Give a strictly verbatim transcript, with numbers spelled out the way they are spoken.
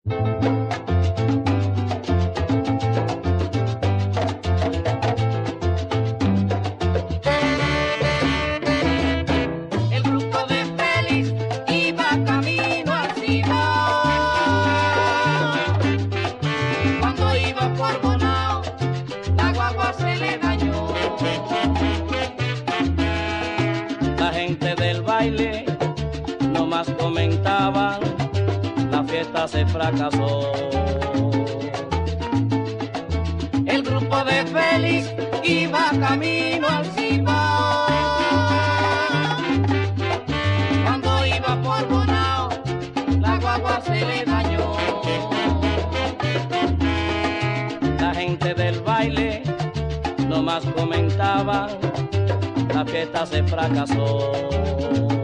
El grupo de Félix iba camino al Cibao. Cuando iba por Bonao, la guagua se le dañó. La gente del baile nomás comentaban, la fiesta se fracasó. El grupo de Félix iba camino al Cibao. Cuando iba por Bonao, la guagua se le dañó. La gente del baile nomás comentaban, la fiesta se fracasó.